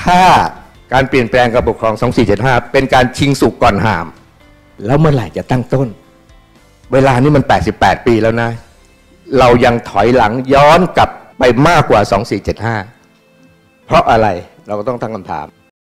ถ้าการเปลี่ยนแปลงการปกครอง 2475 เป็นการชิงสุกก่อนหามแล้วเมื่อไหร่จะตั้งต้นเวลานี้มัน88 ปีแล้วนะเรายังถอยหลังย้อนกลับไปมากกว่า 2475 เพราะอะไรเราก็ต้องตั้งคำถาม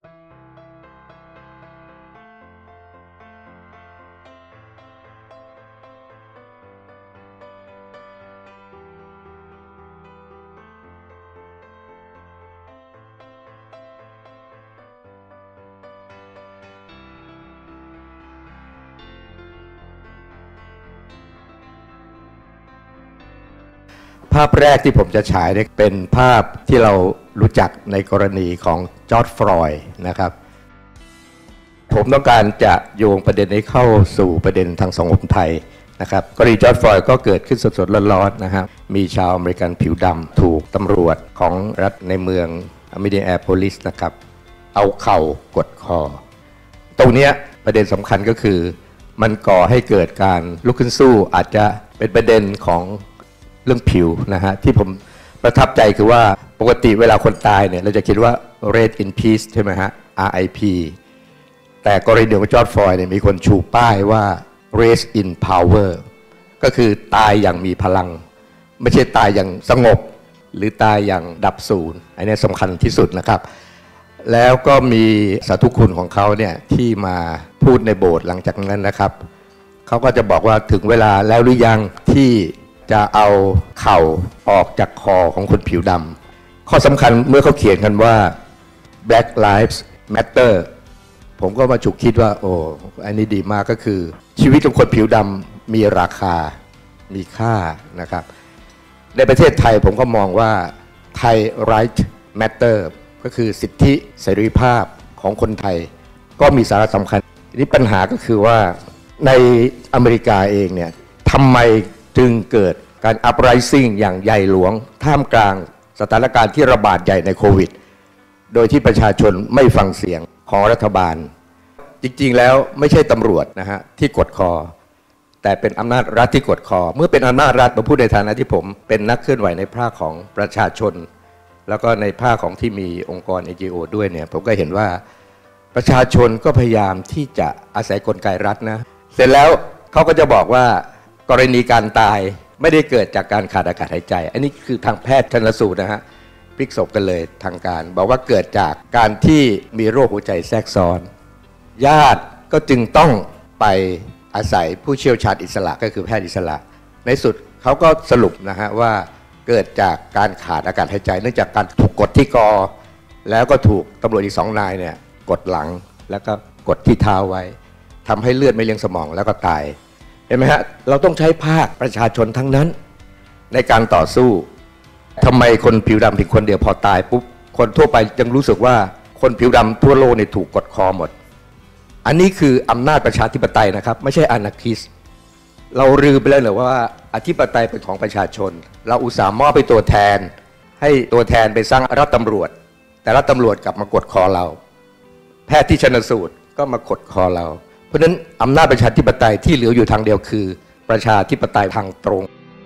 ภาพแรกที่ผมจะฉายเนี่ยเป็นภาพที่เรารู้จักในกรณีของจอร์จฟลอยด์นะครับผมต้องการจะโยงประเด็นนี้เข้าสู่ประเด็นทางสังคมไทยนะครับกรณีจอร์จฟลอยด์ก็เกิดขึ้นสดๆร้อนๆนะครับมีชาวอเมริกันผิวดำถูกตำรวจของรัฐในเมืองมินนีแอโพลิสนะครับเอาเข่ากดคอตรงนี้ประเด็นสำคัญก็คือมันก่อให้เกิดการลุกขึ้นสู้อาจจะเป็นประเด็นของเรื่องผิวนะฮะที่ผมประทับใจคือว่าปกติเวลาคนตายเนี่ยเราจะคิดว่า rest in peace ใช่ไหมฮะ RIP แต่กรณีของจอร์จฟลอยด์เนี่ยมีคนชูป้ายว่า rest in power ก็คือตายอย่างมีพลังไม่ใช่ตายอย่างสงบหรือตายอย่างดับสูญอันนี้สำคัญที่สุดนะครับแล้วก็มีสาธุคุณของเขาเนี่ยที่มาพูดในโบสถ์หลังจากนั้นนะครับเขาก็จะบอกว่าถึงเวลาแล้วหรือยังที่จะเอาเข่าออกจากคอของคนผิวดำข้อสำคัญเมื่อเขาเขียนกันว่า Black Lives Matter ผมก็มาฉุกคิดว่าโอ้อันนี้ดีมากก็คือชีวิตของคนผิวดำมีราคามีค่านะครับในประเทศไทยผมก็มองว่า Thai Right Matter ก็คือสิทธิเสรีภาพของคนไทยก็มีสาระสำคัญนี่ปัญหาก็คือว่าในอเมริกาเองเนี่ยทำไมจึงเกิดการ uprising อย่างใหญ่หลวงท่ามกลางสถานการณ์ที่ระบาดใหญ่ในโควิดโดยที่ประชาชนไม่ฟังเสียงของรัฐบาลจริงๆแล้วไม่ใช่ตำรวจนะฮะที่กดคอแต่เป็นอำนาจรัฐที่กดคอเมื่อเป็นอำนาจรัฐผมพูดในฐานะที่ผมเป็นนักเคลื่อนไหวในภาคของประชาชนแล้วก็ในภาคของที่มีองค์กร NGO ด้วยเนี่ยผมก็เห็นว่าประชาชนก็พยายามที่จะอาศัยกลไกรัฐนะเสร็จแล้วเขาก็จะบอกว่ากรณีการตายไม่ได้เกิดจากการขาดอากาศหายใจอันนี้คือทางแพทย์ชันสูตรนะฮะพลิกศพกันเลยทางการบอกว่าเกิดจากการที่มีโรคหัวใจแทรกซ้อนญาติก็จึงต้องไปอาศัยผู้เชี่ยวชาญอิสระก็คือแพทย์อิสระในสุดเขาก็สรุปนะฮะว่าเกิดจากการขาดอากาศหายใจเนื่องจากการถูกกดที่คอแล้วก็ถูกตำรวจอีก2 นายเนี่ยกดหลังแล้วก็กดที่เท้าไว้ทำให้เลือดไม่เลี้ยงสมองแล้วก็ตายเห็นไหมฮะเราต้องใช้ภาคประชาชนทั้งนั้นในการต่อสู้ทำไมคนผิวดำถึงคนเดียวพอตายปุ๊บคนทั่วไปยังรู้สึกว่าคนผิวดำทั่วโลกเนี่ยถูกกดคอหมดอันนี้คืออำนาจประชาธิปไตยนะครับไม่ใช่อนาคิสต์เราลืมไปแล้วเหรอว่าอธิปไตยเป็นของประชาชนเราอุตส่าห์มอบไปตัวแทนให้ตัวแทนไปสร้างรัฐตำรวจแต่รัฐตำรวจกลับมากดคอเราแพทย์ที่ชันสูตรก็มากดคอเราเพราะฉะนั้นอำนาจประชาธิปไตยที่เหลืออยู่ทางเดียวคือประชาธิปไตยทางตรง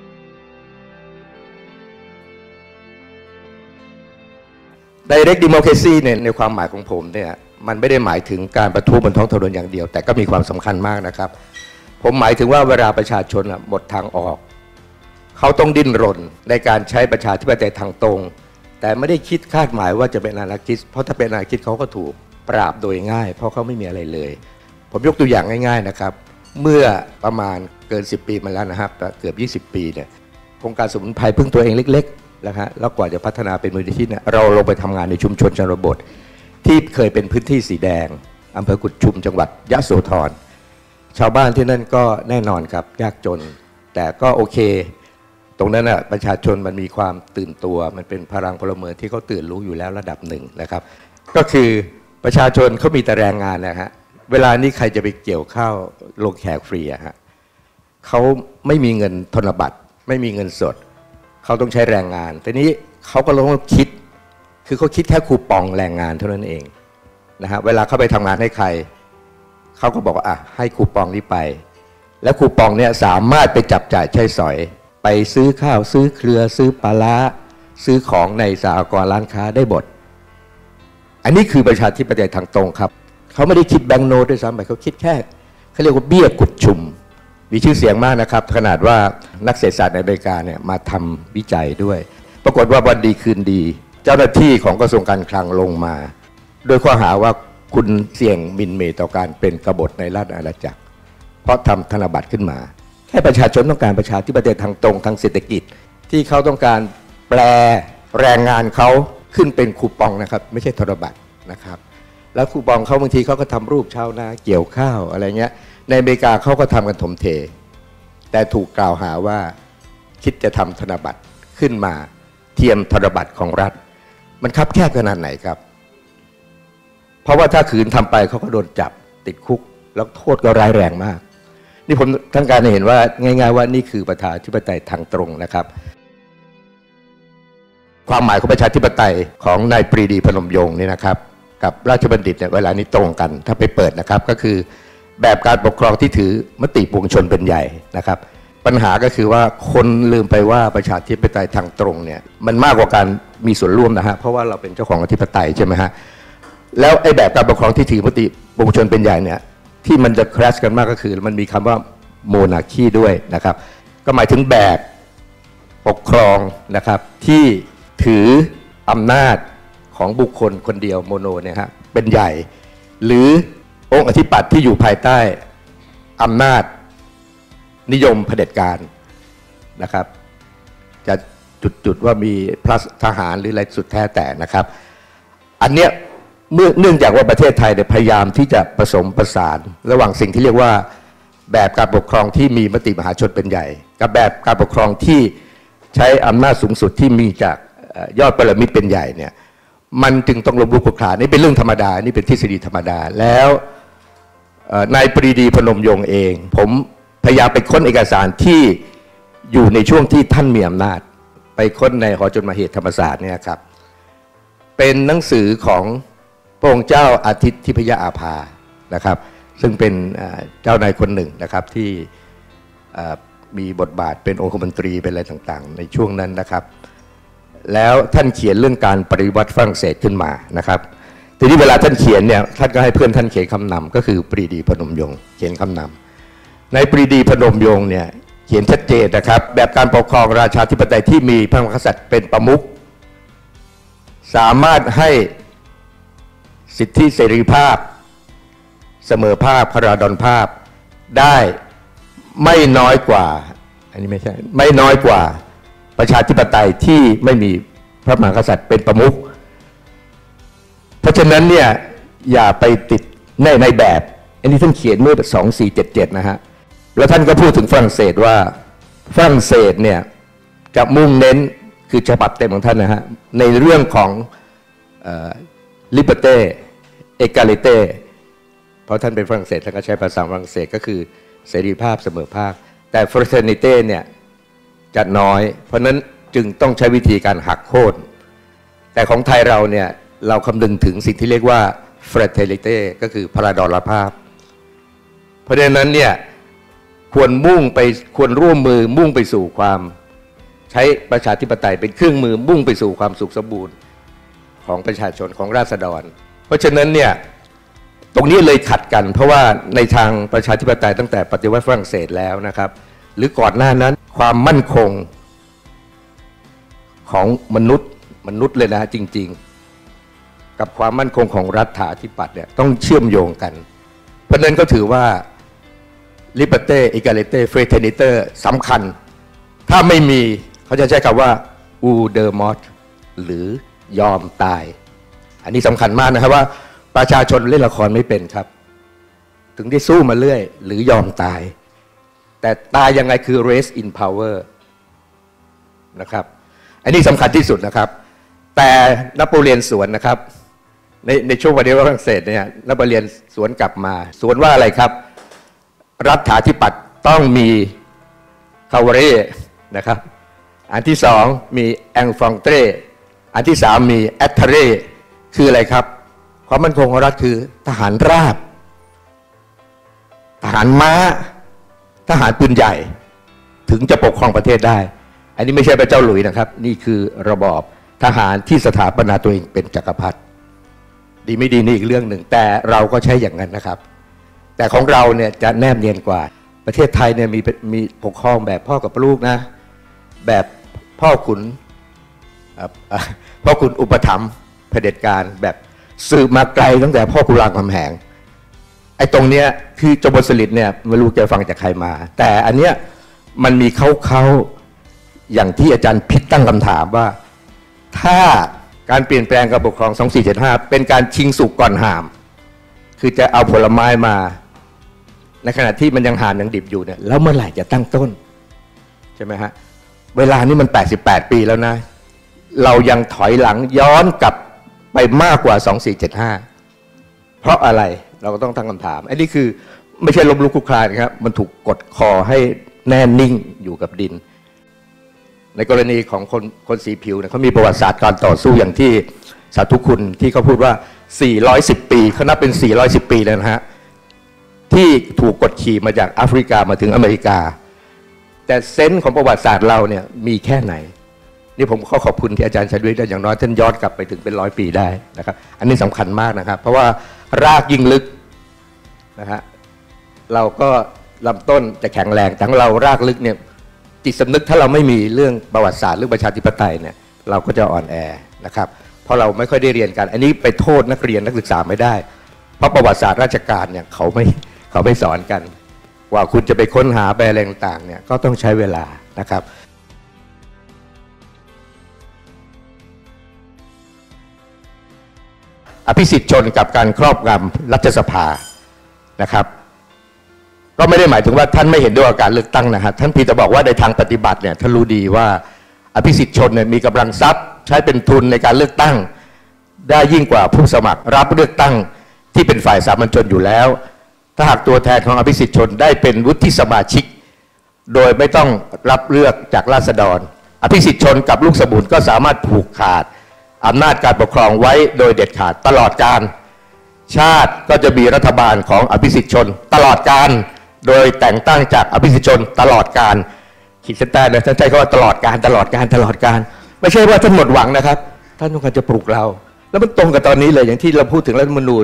Direct Democracy เนี่ยในความหมายของผมเนี่ยมันไม่ได้หมายถึงการประท้วงบนท้องถนนอย่างเดียวแต่ก็มีความสำคัญมากนะครับผมหมายถึงว่าเวลาประชาชนหมดทางออกเขาต้องดิ้นรนในการใช้ประชาธิปไตยทางตรงแต่ไม่ได้คิดคาดหมายว่าจะเป็นอนาคิสต์เพราะถ้าเป็นอนาคิสต์เขาก็ถูกปราบโดยง่ายเพราะเขาไม่มีอะไรเลยผมยกตัวอย่างง่ายๆนะครับเมื่อประมาณเกิน10 ปีมาแล้วนะครับเกือบ20 ปีเนี่ยโครงการสมุนไพรพึ่งตัวเองเล็กๆนะฮะแล้วกว่าจะพัฒนาเป็นมูลนิธิเนี่ยเราลงไปทำงานในชุมชนชนบทที่เคยเป็นพื้นที่สีแดงอำเภอกุดชุมจังหวัดยะโสธรชาวบ้านที่นั่นก็แน่นอนครับยากจนแต่ก็โอเคตรงนั้นน่ะประชาชนมันมีความตื่นตัวมันเป็นพลังพลเมืองที่เขาตื่นรู้อยู่แล้วระดับหนึ่งนะครับก็คือประชาชนเขามีแต่แรงงานนะฮะเวลานี้ใครจะไปเกี่ยวข้าวลงแขกฟรีอะฮะเขาไม่มีเงินธนบัตรไม่มีเงินสดเขาต้องใช้แรงงานทีนี้เขาก็ลองคิดคือเขาคิดแค่คูปองแรงงานเท่านั้นเองนะฮะเวลาเขาไปทำงานให้ใครเขาก็บอกว่าให้คูปองนี้ไปแล้วคูปองเนี่ยสามารถไปจับจ่ายใช้สอยไปซื้อข้าวซื้อเครือซื้อปลาร้าซื้อของในสหกรณ์ร้านค้าได้หมดอันนี้คือประชาธิปไตยทางตรงครับเขาไม่ได้คิดแบงก์โน้ตด้วยซ้ำไปเขาคิดแค่เขาเรียกว่าเบี้ยกุดชุมมีชื่อเสียงมากนะครับขนาดว่านักเศรษฐศาสตร์ในอเมริกาเนี่ยมาทำวิจัยด้วยปรากฏว่าวันดีคืนดีเจ้าหน้าที่ของกระทรวงการคลังลงมาโดยข้อหาว่าคุณเสี่ยงหมิ่นเหม่ต่อการเป็นกบฏในราชอาณาจักรเพราะทำธนบัตรขึ้นมาแค่ประชาชนต้องการประชาธิปไตยทางตรงทางเศรษฐกิจที่เขาต้องการแปลแรงงานเขาขึ้นเป็นคูปองนะครับไม่ใช่ธนบัตรนะครับแล้วคูปองเขาบางทีเขาก็ทำรูปชาวนาเกี่ยวข้าวอะไรเงี้ยในอเมริกาเขาก็ทำกันถมเทแต่ถูกกล่าวหาว่าคิดจะทำธนบัตรขึ้นมาเทียมธนบัตรของรัฐมันคับแคบขนาดไหนครับเพราะว่าถ้าขืนทำไปเขาก็โดนจับติดคุกแล้วโทษก็ร้ายแรงมากนี่ผมทั้งการเห็นว่าง่ายๆว่านี่คือประชาธิปไตยทางตรงนะครับความหมายของประชาธิปไตยของนายปรีดีพนมยงค์นี่นะครับกับราชบัณฑิตเนี่ยเวลานี้ตรงกันถ้าไปเปิดนะครับก็คือแบบการปกครองที่ถือมติปวงชนเป็นใหญ่นะครับปัญหาก็คือว่าคนลืมไปว่าประชาธิปไตยทางตรงเนี่ยมันมากกว่าการมีส่วนร่วมนะฮะเพราะว่าเราเป็นเจ้าของอธิปไตยใช่ไหมฮะแล้วไอ้แบบการปกครองที่ถือมติปวงชนเป็นใหญ่เนี่ยที่มันจะคลาสกันมากก็คือมันมีคำว่าโมนาคีด้วยนะครับก็หมายถึงแบบปกครองนะครับที่ถืออำนาจของบุคคลคนเดียวโมโนเนี่ยฮะเป็นใหญ่หรือองค์อธิปัตย์ที่อยู่ภายใต้อำนาจนิยมเผด็จการนะครับจะจุดว่ามีพระทหารหรืออะไรสุดแท้แต่นะครับอันเนี้ยเนื่องจากว่าประเทศไทยพยายามที่จะผสมผสานระหว่างสิ่งที่เรียกว่าแบบการปกครองที่มีมติมหาชนเป็นใหญ่กับแบบการปกครองที่ใช้อำนาจสูงสุดที่มีจากยอดปรมิตรเป็นใหญ่เนี่ยมันจึงต้องล้มลุกคลุกคลานนี่เป็นเรื่องธรรมดานี่เป็นทฤษฎีธรรมดาแล้วนายปรีดีพนมยงค์เองผมพยายามไปค้นเอกสารที่อยู่ในช่วงที่ท่านมีอำนาจไปค้นในหอจดหมายเหตุธรรมศาสตร์เนี่ยครับเป็นหนังสือของพระองค์เจ้าอาทิตย์ทิพยอาภานะครับซึ่งเป็นเจ้านายคนหนึ่งนะครับที่มีบทบาทเป็นองคมนตรีเป็นอะไรต่างๆในช่วงนั้นนะครับแล้วท่านเขียนเรื่องการปฏิวัติฝรั่งเศสขึ้นมานะครับทีนี้เวลาท่านเขียนเนี่ยท่านก็ให้เพื่อนท่านเขียนคำนำก็คือปรีดีพนมยงค์เขียนคำนำในปรีดีพนมยงค์เนี่ยเขียนชัดเจนนะครับแบบการปกครองราชาธิปไตยที่มีพระมหากษัตริย์เป็นประมุขสามารถให้สิทธิเสรีภาพเสมอภาคพระราดรภาพได้ไม่น้อยกว่าอันนี้ไม่ใช่ไม่น้อยกว่าประชาธิปไตยที่ไม่มีพระมหากษัตริย์เป็นประมุขเพราะฉะนั้นเนี่ยอย่าไปติดในแบบอันนี้ท่านเขียนเมื่อ2477นะฮะแล้วท่านก็พูดถึงฝรั่งเศสว่าฝรั่งเศสเนี่ยจะมุ่งเน้นคือฉบับเต็มของท่านนะฮะในเรื่องของliberté égalité เพราะท่านเป็นฝรั่งเศสท่านก็ใช้ภาษาฝรั่งเศสก็คือเสรีภาพเสมอภาคแต่ fraternité เนี่ยจะน้อยเพราะนั้นจึงต้องใช้วิธีการหักโค่นแต่ของไทยเราเนี่ยเราคำนึงถึงสิ่งที่เรียกว่า fraternité ก็คือพระราดรภาพเพราะฉะนั้นเนี่ยควรร่วมมือมุ่งไปสู่ความใช้ประชาธิปไตยเป็นเครื่องมือมุ่งไปสู่ความสุขสมบูรณ์ของประชาชนของราษฎรเพราะฉะนั้นเนี่ยตรงนี้เลยขัดกันเพราะว่าในทางประชาธิปไตยตั้งแต่ปฏิวัติฝรั่งเศสแล้วนะครับหรือก่อนหน้านั้นความมั่นคงของมนุษย์เลยนะจริงๆกับความมั่นคงของรัฐาธิปัตย์เนี่ยต้องเชื่อมโยงกันเพราะนั้นก็ถือว่า liberté égalité fraternité สำคัญถ้าไม่มีเขาจะใช้คำว่า ou de mort หรือยอมตายอันนี้สำคัญมากนะครับว่าประชาชนเล่นละครไม่เป็นครับถึงได้สู้มาเรื่อยหรือยอมตายแต่ตายยังไงคือ race in power นะครับอันนี้สำคัญที่สุดนะครับแต่นโปเลียนสวนนะครับในช่วงวันนี้ฝรั่งเศสเนี่ยนโปเลียนสวนกลับมาสวนว่าอะไรครับรัฐาธิปัตย์ต้องมีคาวาเร่นะครับอันที่สองมีแองฟรองเตรอันที่สามมีแอตเทเร่คืออะไรครับความมั่นคงของรัฐคือทหารราบทหารม้าทหารปืนใหญ่ถึงจะปกครองประเทศได้อันนี้ไม่ใช่พระเจ้าหลุยส์นะครับนี่คือระบอบทหารที่สถาปนาตัวเองเป็นจักรพรรดิดีไม่ดีนี่อีกเรื่องหนึ่งแต่เราก็ใช้อย่างนั้นนะครับแต่ของเราเนี่ยจะแนบเนียนกว่าประเทศไทยเนี่ยมีปกครองแบบพ่อกับลูกนะแบบพ่อขุนอุปถัมภ์เผด็จการแบบสืบมาไกลตั้งแต่พ่อขุนรามคำแหงไอ้ตรงเนี้ยคือจบสลิดเนี่ยไม่รู้แกฟังจากใครมาแต่อันเนี้ยมันมีเขาอย่างที่อาจารย์พิษตั้งคำถามว่าถ้าการเปลี่ยนแปลงการปกครอง 2475 เป็นการชิงสุกก่อนหามคือจะเอาผลไม้มาในขณะที่มันยังหามยังดิบอยู่เนี่ยแล้วเมื่อไหร่จะตั้งต้นใช่ไหมฮะเวลานี้มัน88 ปีแล้วนะเรายังถอยหลังย้อนกลับไปมากกว่า 2475 เพราะอะไรเราก็ต้องตั้งคำถามอันนี้คือไม่ใช่ล้มลุกคลุกคลานครับมันถูกกดคอให้แน่นิ่งอยู่กับดินในกรณีของคนสีผิวเนี่ยเขามีประวัติศาสตร์การต่อสู้อย่างที่สาธุคุณที่เขาพูดว่า410 ปีเขานับเป็น410 ปีแล้วนะฮะที่ถูกกดขี่มาจากแอฟริกามาถึงอเมริกาแต่เซนส์ของประวัติศาสตร์เราเนี่ยมีแค่ไหนนี่ผมขอบคุณที่อาจารย์ชัยวิทย์ได้อย่างน้อยท่านย้อนกลับไปถึงเป็น100 ปีได้นะครับอันนี้สำคัญมากนะครับเพราะว่ารากยิ่งลึกนะฮะเราก็ลำต้นจะแข็งแรงทั้งเรารากลึกเนี่ยจิตสำนึกถ้าเราไม่มีเรื่องประวัติศาสตร์เรื่องประชาธิปไตยเนี่ยเราก็จะอ่อนแอนะครับเพราะเราไม่ค่อยได้เรียนกันอันนี้ไปโทษนักเรียนนักศึกษาไม่ได้เพราะประวัติศาสตร์ราชการเนี่ยเขาไม่สอนกันกว่าคุณจะไปค้นหาไปอะไรต่างๆเนี่ยก็ต้องใช้เวลานะครับอภิสิทธิ์ชนกับการครอบงำรัฐสภานะครับก็ไม่ได้หมายถึงว่าท่านไม่เห็นด้วยกับการเลือกตั้งนะฮะท่านพีแต่บอกว่าในทางปฏิบัติเนี่ยท่านรู้ดีว่าอภิสิทธิ์ชนเนี่ยมีกำลังทรัพย์ใช้เป็นทุนในการเลือกตั้งได้ยิ่งกว่าผู้สมัครรับเลือกตั้งที่เป็นฝ่ายสามัญชนอยู่แล้วถ้าหากตัวแทนของอภิสิทธิ์ชนได้เป็นวุฒิสมาชิกโดยไม่ต้องรับเลือกจากราษฎรอภิสิทธิ์ชนกับลูกสมุนก็สามารถผูกขาดอำนาจการปกครองไว้โดยเด็ดขาดตลอดกาลชาติก็จะมีรัฐบาลของอภิสิทธิ์ชนตลอดกาลโดยแต่งตั้งจากอภิสิทธิชนตลอดการขีดเส้นใต้เลยท่านใช้คำว่าตลอดการไม่ใช่ว่าท่านหมดหวังนะครับท่านต้องการจะปลุกเราแล้วมันตรงกับตอนนี้เลยอย่างที่เราพูดถึงรัฐธรรมนูญ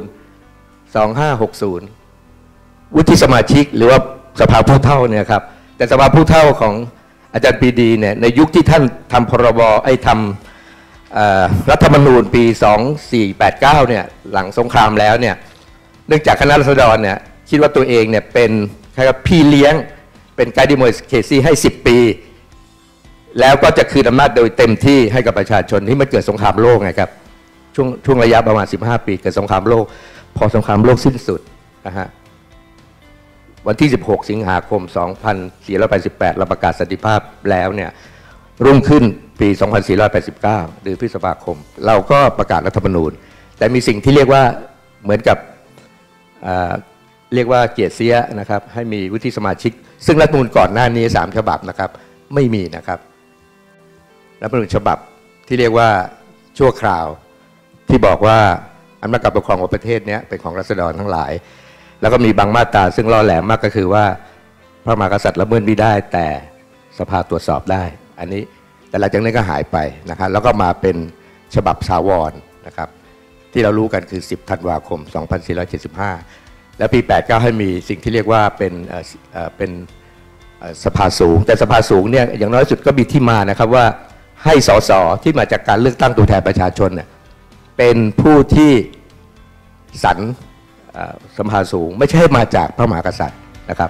2560วุฒิสมาชิกหรือว่าสภาผู้เฒ่าเนี่ยครับแต่สภาผู้เฒ่าของอาจารย์ปรีดีเนี่ยในยุคที่ท่านทำพรบทำรัฐธรรมนูญปี2489เนี่ยหลังสงครามแล้วเนี่ยเนื่องจากคณะราษฎรเนี่ยคิดว่าตัวเองเนี่ยเป็นพี่เลี้ยงเป็นไกด์ดิโมเคซีให้10 ปีแล้วก็จะคืนอำนาจโดยเต็มที่ให้กับประชาชนที่มันเกิดสงครามโลกไงครับช่วงระยะประมาณ15 ปีเกิดสงครามโลกพอสงครามโลกสิ้นสุดนะฮะวันที่16 สิงหาคม 2488เราประกาศสันติภาพแล้วเนี่ยรุ่งขึ้นปี 2489 เดือนพฤษภาคมเราก็ประกาศรัฐธรรมนูญแต่มีสิ่งที่เรียกว่าเหมือนกับเรียกว่าเกียรติเสียนะครับให้มีวุฒิสมาชิกซึ่งรัฐธรรมนูญก่อนหน้านี้3 ฉบับนะครับไม่มีนะครับรัฐธรรมนูญฉบับที่เรียกว่าชั่วคราวที่บอกว่าอำนาจการปกครองของประเทศนี้เป็นของราษฎรทั้งหลายแล้วก็มีบางมาตราซึ่งล่อแหลมมากก็คือว่าพระมหากษัตริย์ละเมิดไม่ได้แต่สภาตรวจสอบได้อันนี้แต่หลังจากนั้นก็หายไปนะครับแล้วก็มาเป็นฉบับถาวรนะครับที่เรารู้กันคือ10 ธันวาคม 2475แล้วปี89ให้มีสิ่งที่เรียกว่าเป็นสภาสูงแต่สภาสูงเนี่ยอย่างน้อยสุดก็มีที่มานะครับว่าให้สสที่มาจากการเลือกตั้งตัวแทนประชาชนเนี่ยเป็นผู้ที่สรรสภาสูงไม่ใช่มาจากพระมหากษัตริย์นะครับ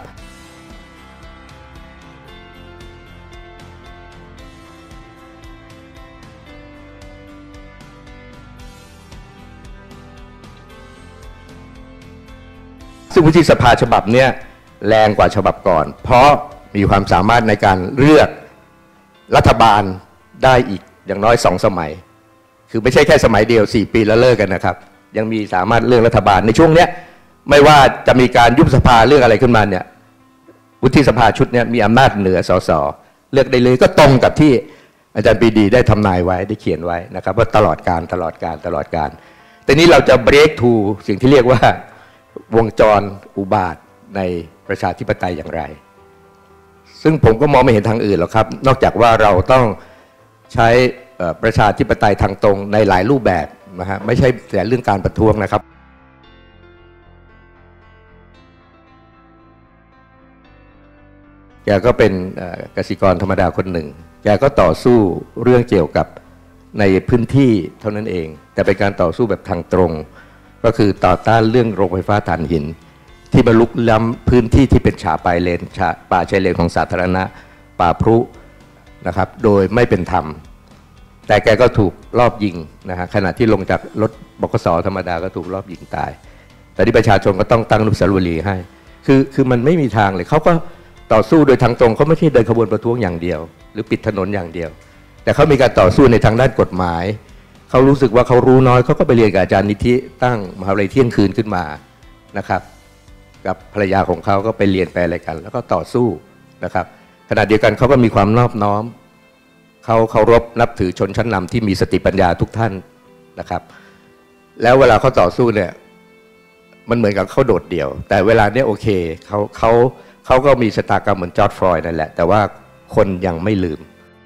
ซึ่งวุฒิสภาฉบับนี้แรงกว่าฉบับก่อนเพราะมีความสามารถในการเลือกรัฐบาลได้อีกอย่างน้อย2 สมัยคือไม่ใช่แค่สมัยเดียว4 ปีแล้วเลิกกันนะครับยังมีสามารถเลือกรัฐบาลในช่วงนี้ไม่ว่าจะมีการยุบสภาเรื่องอะไรขึ้นมาเนี่ยวุฒิสภาชุดนี้มีอำนาจเหนือสสเลือกได้เลยก็ตรงกับที่อาจารย์ปรีดีได้ทำนายไว้ได้เขียนไว้นะครับว่าตลอดการแต่นี้เราจะ break to สิ่งที่เรียกว่าวงจรอุบาทในประชาธิปไตยอย่างไรซึ่งผมก็มองไม่เห็นทางอื่นหรอกครับนอกจากว่าเราต้องใช้ประชาธิปไตยทางตรงในหลายรูปแบบนะฮะไม่ใช่แต่เรื่องการประท้วงนะครับแกก็เป็นเกษตรกรธรรมดาคนหนึ่งแกก็ต่อสู้เรื่องเกี่ยวกับในพื้นที่เท่านั้นเองแต่เป็นการต่อสู้แบบทางตรงก็คือต่อต้านเรื่องโรงไฟฟ้าถ่านหินที่มาลุกล้ำพื้นที่ที่เป็นป่าชายเลนของสาธารณะป่าพรุนะครับโดยไม่เป็นธรรมแต่แกก็ถูกลอบยิงนะฮะขณะที่ลงจากรถบขส.ธรรมดาก็ถูกลอบยิงตายแต่ที่ประชาชนก็ต้องตั้งอนุสาวรีย์ให้คือมันไม่มีทางเลยเขาก็ต่อสู้โดยทางตรงเขาไม่ใช่เดินขบวนประท้วงอย่างเดียวหรือปิดถนนอย่างเดียวแต่เขามีการต่อสู้ในทางด้านกฎหมายเขารู้สึกว่าเขารู้น้อยเขาก็ไปเรียนกับอาจารย์นิธิตั้งมหาวิทยาลัยเที่ยงคืนขึ้นมานะครับกับภรรยาของเขาก็ไปเรียนไปอะไรกันแล้วก็ต่อสู้นะครับขณะเดียวกันเขาก็มีความนอบน้อมเขาเคารพนับถือชนชั้นนำที่มีสติปัญญาทุกท่านนะครับแล้วเวลาเขาต่อสู้เนี่ยมันเหมือนกับเขาโดดเดี่ยวแต่เวลาเนี้ยโอเคเขาก็มีชะตากรรมเหมือนจอร์จฟลอยด์นั่นแหละแต่ว่าคนยังไม่ลืม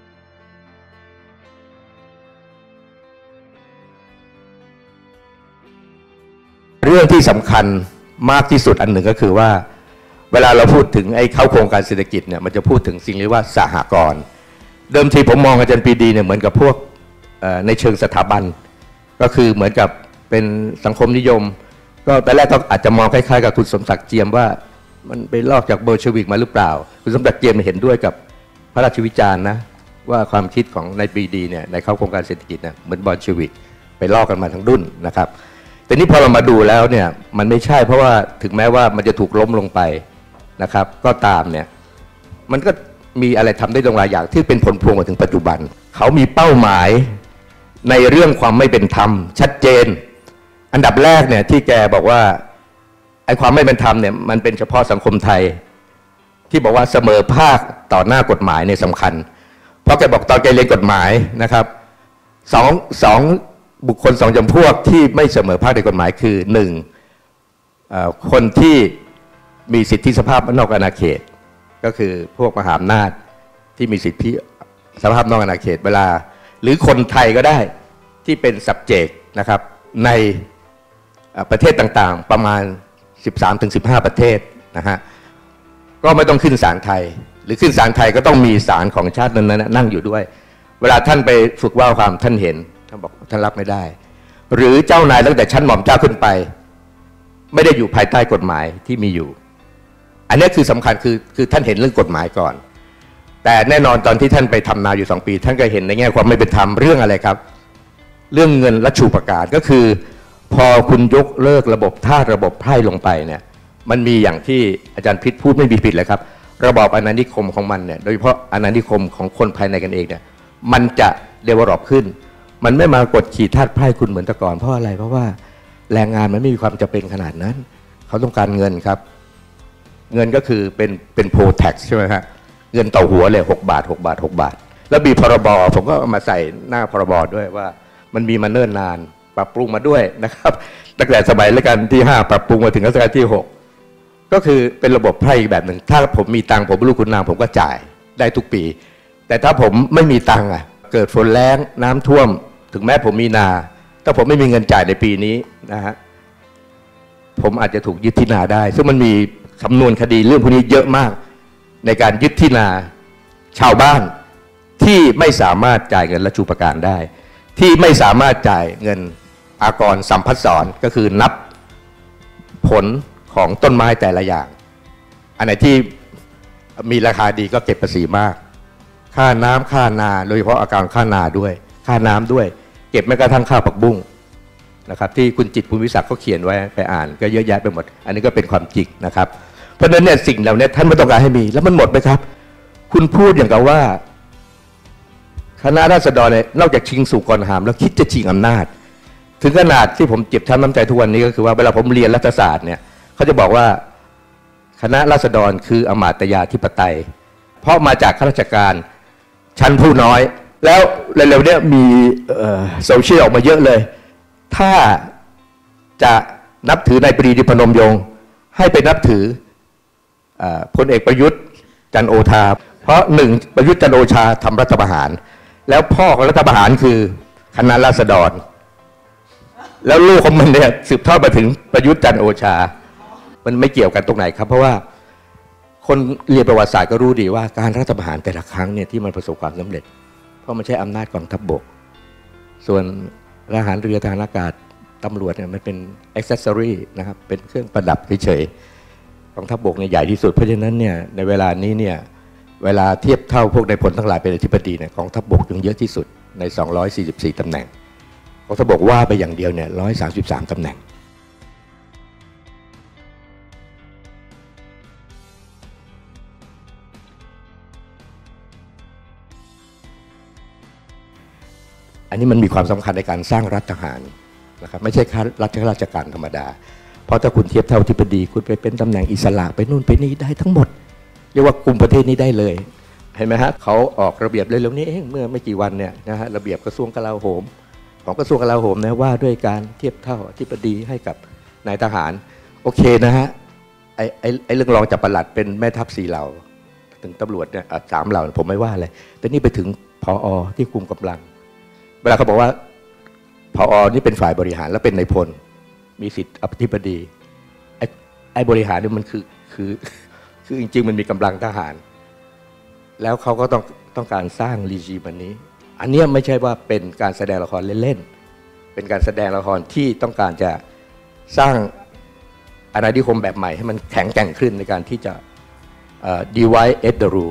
เรื่องที่สำคัญมากที่สุดอันหนึ่งก็คือว่าเวลาเราพูดถึงไอ้เข้าโครงการเศรษฐกิจเนี่ยมันจะพูดถึงสิ่งเรียกว่าสหกรณ์เดิมทีผมมองอาจารย์ปรีดีเนี่ยเหมือนกับพวกในเชิงสถาบันก็คือเหมือนกับเป็นสังคมนิยมก็แต่แรกก็อาจจะมองคล้ายๆกับคุณสมศักดิ์เจียมว่ามันไปลอกจากโบลเชวิกมาหรือเปล่าคุณสมศักดิ์เจียมเห็นด้วยกับพระราชวิจารณ์นะว่าความคิดของนายปรีดีเนี่ยในเข้าโครงการเศรษฐกิจเนี่ยเหมือนโบลเชวิกไปลอกกันมาทั้งดุ้นนะครับแต่นี้พอเรามาดูแล้วเนี่ยมันไม่ใช่เพราะว่าถึงแม้ว่ามันจะถูกล้มลงไปนะครับก็ตามเนี่ยมันก็มีอะไรทำได้ตรงหลายอย่างที่เป็นผลพวงมาถึงปัจจุบันเขามีเป้าหมายในเรื่องความไม่เป็นธรรมชัดเจนอันดับแรกเนี่ยที่แกบอกว่าไอ้ความไม่เป็นธรรมเนี่ยมันเป็นเฉพาะสังคมไทยที่บอกว่าเสมอภาคต่อหน้ากฎหมายเนี่ยสำคัญเพราะแกบอกตอนแกเรียนกฎหมายนะครับสองบุคคลสองจำพวกที่ไม่เสมอภาคในกฎหมายคือหนึ่งคนที่มีสิทธิสภาพนอกอาณาเขตก็คือพวกมหาอำนาจที่มีสิทธิสภาพนอกอาณาเขตเวลาหรือคนไทยก็ได้ที่เป็น subject นะครับในประเทศต่างๆประมาณ 13-15 ประเทศนะฮะก็ไม่ต้องขึ้นศาลไทยหรือขึ้นศาลไทยก็ต้องมีศาลของชาตินั้นนั่งอยู่ด้วยเวลาท่านไปฝึกว่าความท่านเห็นท่านบอกท่านรับไม่ได้หรือเจ้านายตั้งแต่ชั้นหม่อมเจ้าขึ้นไปไม่ได้อยู่ภายใต้กฎหมายที่มีอยู่อันนี้คือสำคัญคือท่านเห็นเรื่องกฎหมายก่อนแต่แน่นอนตอนที่ท่านไปทำนาอยู่2 ปีท่านก็เห็นในแง่ความไม่เป็นธรรมเรื่องอะไรครับเรื่องเงินและชูประกาศก็คือพอคุณยกเลิกระบบทาสระบบไพร่ลงไปเนี่ยมันมีอย่างที่อาจารย์พิษพูดไม่มีผิดเลยครับระบอบอาณานิคมของมันเนี่ยโดยเฉพาะอาณานิคมของคนภายในกันเองเนี่ยมันจะเดเวลลอปขึ้นมันไม่มากดขี่ทาสไพร่คุณเหมือนแต่ก่อนเพราะอะไรเพราะว่าแรงงานมันไม่มีความจำเป็นขนาดนั้นเขาต้องการเงินครับเงินก็คือเป็นโพแท็กใช่ไหมฮะเงินต่อหัวเลย6 บาทแล้วมีพรบผมก็เอามาใส่หน้าพรบด้วยว่ามันมีมาเนิ่นนานปรับปรุงมาด้วยนะครับตั้งแต่สมัยรัชกาลที่5ปรับปรุงมาถึงรัชกาลที่6ก็คือเป็นระบบไพร่อีกแบบหนึ่งถ้าผมมีตังค์ผมเป็นลูกคุณนางผมก็จ่ายได้ทุกปีแต่ถ้าผมไม่มีตังค์เกิดฝนแล้งน้ำท่วมถึงแม้ผมมีนาถ้าผมไม่มีเงินจ่ายในปีนี้นะฮะผมอาจจะถูกยึดที่นาได้ซึ่งมันมีสำนวนคดีเรื่องพวกนี้เยอะมากในการยึดที่นาชาวบ้านที่ไม่สามารถจ่ายเงินและชูประการได้ที่ไม่สามารถจ่ายเงินอากรสัมพัสสรก็คือนับผลของต้นไม้แต่ละอย่างอันไหนที่มีราคาดีก็เก็บภาษีมากค่าน้ำค่านาโดยเฉพาะอาการค่านาด้วยค่าน้ำด้วยเก็บแม้กระทั่งข้าวผักบุ้งนะครับที่คุณจิตร ภูมิศักดิ์เขาเขียนไว้ไปอ่านก็เยอะแยะไปหมดอันนี้ก็เป็นความจริงนะครับเพราะฉะนั้นเนี่ยสิ่งเหล่านี้ท่านไม่ต้องการให้มีแล้วมันหมดไหมครับคุณพูดอย่างกับว่าคณะราษฎรเนี่ยนอกจากชิงสุกรหามแล้วคิดจะชิงอำนาจถึงขนาดที่ผมเจ็บช้ำน้ำใจทุกวันนี้ก็คือว่าเวลาผมเรียนรัฐศาสตร์เนี่ยเขาจะบอกว่าคณะราษฎรคืออมาตยาธิปไตยเพราะมาจากข้าราชการชั้นผู้น้อยแล้วเร็วๆเนี่ยมีโซเชียลออกมาเยอะเลยถ้าจะนับถือนายปรีดีพนมยงค์ให้ไปนับถือพลเอกประยุทธ์จันทร์โอชาเพราะ1ประยุทธ์จันทร์โอชาทำรัฐประหารแล้วพ่อของรัฐประหารคือคณะราษฎรแล้วลูกของมันเนี่ยสืบทอดมาถึงประยุทธ์จันทร์โอชามันไม่เกี่ยวกันตรงไหนครับเพราะว่าคนเรียนประวัติศาสตร์ก็รู้ดีว่าการรัฐประหารแต่ละครั้งเนี่ยที่มันประสบความสำเร็จเพราะมันใช้อำนาจกองทัพบกส่วนทหารเรือทหารอากาศตำรวจเนี่ยมันเป็นอ็อกเซสซอรี่นะครับเป็นเครื่องประดับเฉยๆกองทัพบกเนี่ยใหญ่ที่สุดเพราะฉะนั้นเนี่ยในเวลานี้เนี่ยเวลาเทียบเท่าพวกนายพลทั้งหลายเป็นอธิบดีเนี่ยกองทัพบกยังเยอะที่สุดใน244ตำแหน่งกองทัพบกว่าไปอย่างเดียวเนี่ย133ตำแหน่งอันนี้มันมีความสำคัญในการสร้างรัฐทหารนะครับไม่ใช่แค่รัฐราชการธรรมดาเพราะถ้าคุณเทียบเท่าอธิบดีคุณไปเป็นตำแหน่งอิสระไปนู่นไปนี่ได้ทั้งหมดเรียกว่าคุมประเทศนี้ได้เลยเห็นไหมฮะเขาออกระเบียบเร็วๆนี้เองเมื่อไม่กี่วันเนี่ยนะฮะระเบียบกระทรวงกลาโหมของกระทรวงกลาโหมนะว่าด้วยการเทียบเท่าอธิบดีให้กับนายทหารโอเคนะฮะไอ้เรื่องรองจับปลัดเป็นแม่ทัพ4เหล่าถึงตำรวจเนี่ย3เหล่าผมไม่ว่าเลยแต่นี่ไปถึงผอ.ที่คุมกำลังเวลาเขาบอกว่าผอ.นี่เป็นฝ่ายบริหารแล้วเป็นนายพลมีสิทธิ์อธิบดีไอ้บริหารนี่มันคือจริงๆมันมีกำลังทหารแล้วเขาก็ต้องการสร้างรีจีมอันนี้ไม่ใช่ว่าเป็นการแสดงละครเล่นๆเป็นการแสดงละครที่ต้องการจะสร้างอาณานิคมแบบใหม่ให้มันแข็งแกร่งขึ้นในการที่จะdivide and rule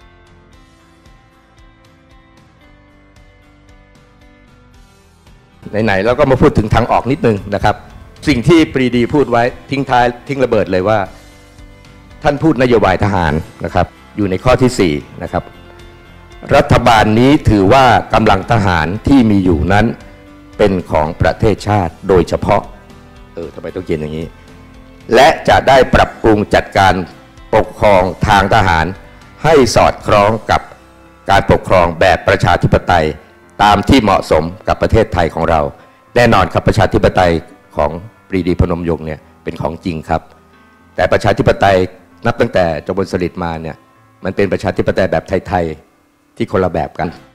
ไหนๆแล้วก็มาพูดถึงทางออกนิดนึงนะครับสิ่งที่ปรีดีพูดไว้ทิ้งระเบิดเลยว่าท่านพูดนโยบายทหารนะครับอยู่ในข้อที่4นะครับรัฐบาลนี้ถือว่ากำลังทหารที่มีอยู่นั้นเป็นของประเทศชาติโดยเฉพาะทำไมต้องเขียนอย่างนี้และจะได้ปรับปรุงจัดการปกครองทางทหารให้สอดคล้องกับการปกครองแบบประชาธิปไตยตามที่เหมาะสมกับประเทศไทยของเราแน่นอนครับประชาธิปไตยของปรีดีพนมยงค์เนี่ยเป็นของจริงครับแต่ประชาธิปไตยนับตั้งแต่จอมพลสฤษดิ์มาเนี่ยมันเป็นประชาธิปไตยแบบไทยๆที่คนละแบบกัน